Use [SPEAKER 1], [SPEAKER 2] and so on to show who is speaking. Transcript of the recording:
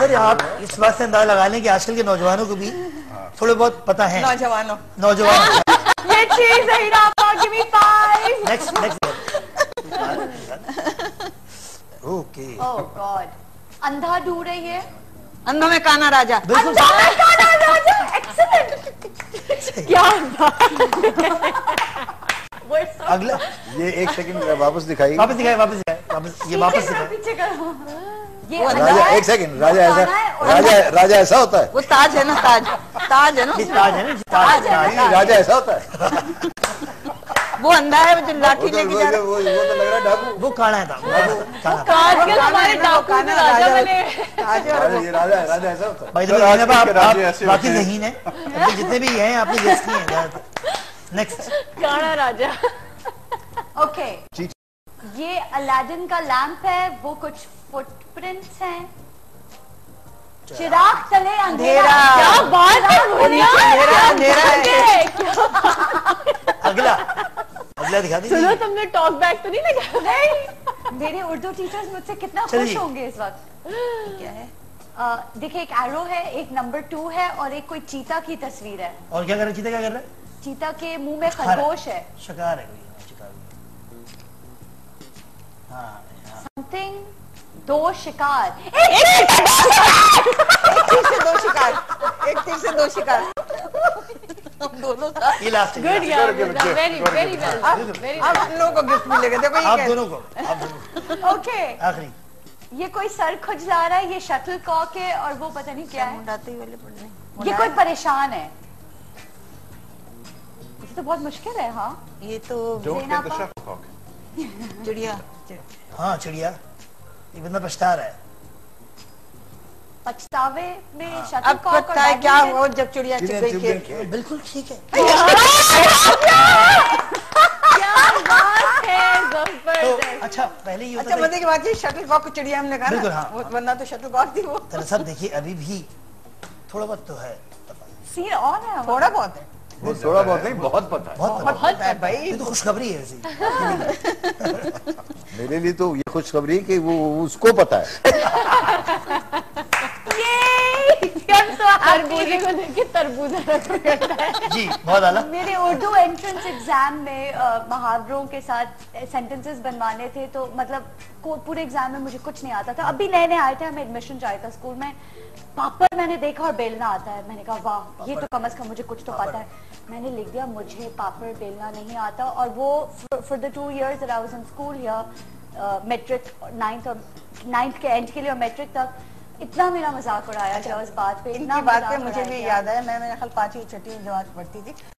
[SPEAKER 1] Sir आप इस बात से अंदाजा लगा लें कि आजकल के नौजवानों को भी थोड़े बहुत पता है। नौजवान
[SPEAKER 2] ये चीज है ना, give me 5।
[SPEAKER 1] Next okay.
[SPEAKER 2] Oh God, अंधा ढूंढ रही है।
[SPEAKER 3] अंधों में काना राजा।
[SPEAKER 1] बिल्कुल
[SPEAKER 2] अंधा में काना राजा, एक्सीलेंट। क्या
[SPEAKER 4] अगला ये 1 सेकंड वापस दिखाई,
[SPEAKER 1] वापस ये वापस दिखाए।
[SPEAKER 2] पीछे करो। ये
[SPEAKER 4] राजा 1 सेकंड, राजा ऐसा होता है।
[SPEAKER 3] वो ताज है ना, ताज है ना,
[SPEAKER 4] राजा ऐसा होता है।
[SPEAKER 3] वो अंधा है जो लाठी लेके जा रहा है।
[SPEAKER 4] वो तो लग रहा है डाकू।
[SPEAKER 1] वो काना था,
[SPEAKER 2] आजकल हमारे डाकू में राजा बने।
[SPEAKER 4] राजा ऐसा होता है।
[SPEAKER 1] भाई तो आप बाकी नहीं है, जितने भी हैं आपने गेस किए हैं। नेक्स्ट
[SPEAKER 2] काना राजा। ओके, ये अलादीन का लैंप है, वो कुछ फुटप्रिंट्स हैं। चिराग तले अंधेरा। क्या बात है,
[SPEAKER 3] अंधेरा है।
[SPEAKER 1] अगला दिखा दीजिए।
[SPEAKER 2] सुनो, तुमने टॉक बैक तो नहीं लगा? नहीं, मेरे उर्दू टीचर्स मुझसे कितना खुश होंगे इस वक्त। क्या है? देखिए, एक एरो है, एक नंबर 2 है और एक कोई चीता की तस्वीर है।
[SPEAKER 1] और क्या कर रहा है? चीता क्या कर रहा है?
[SPEAKER 2] चीता के मुंह में खरगोश है।
[SPEAKER 1] शिकार है कोई, शिकार। हाँ,
[SPEAKER 2] समथिंग, 2 शिकार।
[SPEAKER 3] एक तीर से 2 शिकार, एक तीर से 2 शिकार। हम दोनों था।
[SPEAKER 1] ये लास्ट है।
[SPEAKER 2] गुड यार, वेरी वेरी वेल।
[SPEAKER 3] अब हम लोगों को गिफ्ट मिलेगा। देखो ये
[SPEAKER 1] आप
[SPEAKER 3] क्या
[SPEAKER 1] दोनों को।
[SPEAKER 2] ओके,
[SPEAKER 1] आखिरी
[SPEAKER 2] ये कोई सर खुजला रहा है, ये शटल कॉक है और वो पता नहीं क्या है।
[SPEAKER 3] मुंडाते वाले पढ़ने।
[SPEAKER 2] ये कोई परेशान है। ये तो बहुत मुश्किल है। हाँ,
[SPEAKER 3] ये तो चिड़िया।
[SPEAKER 1] हाँ, चिड़िया। ये बंदा पछता रहा है।
[SPEAKER 2] पछतावे में
[SPEAKER 3] अब
[SPEAKER 2] शटल कॉक
[SPEAKER 3] पता है क्या हुआ जब चिड़िया चुग गई खेल के।
[SPEAKER 1] बिल्कुल ठीक है।
[SPEAKER 2] क्या बात है,
[SPEAKER 1] तो
[SPEAKER 2] जबरदस्त।
[SPEAKER 1] अच्छा, पहले ये
[SPEAKER 3] अच्छा, मजे की बात है, शटल कॉक चिड़िया हमने कहा
[SPEAKER 1] बिल्कुल,
[SPEAKER 3] ना,
[SPEAKER 1] हाँ।
[SPEAKER 3] वो वरना तो शटल कॉक थी वो।
[SPEAKER 1] दरअसल देखिए, अभी भी थोड़ा बहुत तो है पता।
[SPEAKER 2] सीन ऑन है,
[SPEAKER 3] थोड़ा बहुत है,
[SPEAKER 4] वो थोड़ा बहुत नहीं, बहुत पता है।
[SPEAKER 1] बहुत
[SPEAKER 3] पता है भाई।
[SPEAKER 1] ये तो खुशखबरी है वैसे।
[SPEAKER 4] मेरे लिए तो ये खुशखबरी कि वो उसको पता है।
[SPEAKER 2] तरबूजे को देखिए, तरबूजा करता है।
[SPEAKER 1] जी, बहुत आला।
[SPEAKER 2] मेरे उर्दू एंट्रेंस एग्जाम में मुहावरों के साथ सेंटेंसेस बनवाने थे, तो मतलब पूरे एग्जाम में मुझे कुछ नहीं आता था। अभी नए नए आए थे, हमें एडमिशन चाहिए था स्कूल में। पापड़ मैंने देखा और बेलना आता है। मैंने कहा वाह, ये तो कम से कम मुझे कुछ तो पता है। मैंने लिख दिया मुझे पापड़ बेलना नहीं आता। और वो for the 2 years that I was in school here, matric 9th के एंड के लिए और मैट्रिक तक, इतना मेरा मजाक उड़ाया गया उस बात पे।
[SPEAKER 3] इनकी बात पे मुझे भी याद है, मैं मेरे ख्याल 5वीं 6वीं जमात पढ़ती थी,